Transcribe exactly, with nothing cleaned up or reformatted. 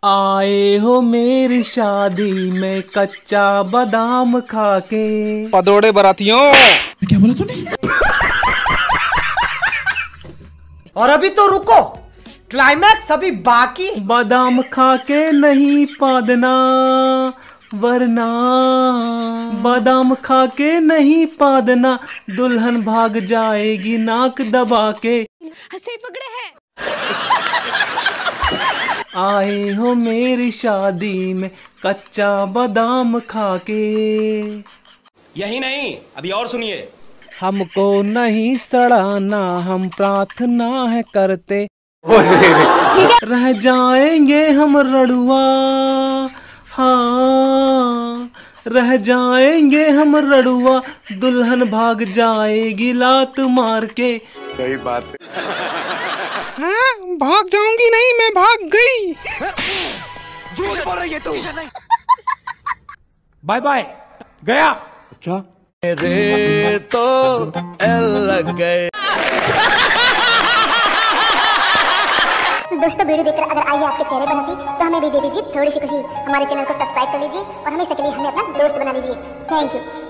आए हो मेरी शादी में कच्चा बादाम खाके। पदोड़े बरातियों। क्या बोला तूने? और अभी तो रुको, क्लाइमैक्स अभी बाकी। बादाम खाके नहीं पादना वरना, बादाम खाके नहीं पादना, दुल्हन भाग जाएगी नाक दबा के। हंसे पकड़े हैं। आए हो मेरी शादी में कच्चा बादाम खाके। यही नहीं, अभी और सुनिए। हमको नहीं सड़ाना, हम प्रार्थना है करते, रह जाएंगे हम रड़ुआ। हाँ, रह जाएंगे हम रड़ुआ, दुल्हन भाग जाएगी लात मार के। सही बात है। हाँ, भाग जाऊंगी नहीं, मैं भाग गई। झूठ बोल रही है तू। बाय बाय, गया। अच्छा रे तो लग गए। दोस्तों, वीडियो देखकर अगर आई है आपके चेहरे पर हंसी तो हमें भी दे दीजिए थोड़ी सी खुशी। हमारे चैनल को सब्सक्राइब कर लीजिए और हमेशा के लिए हमें अपना दोस्त बना लीजिए। Thank you.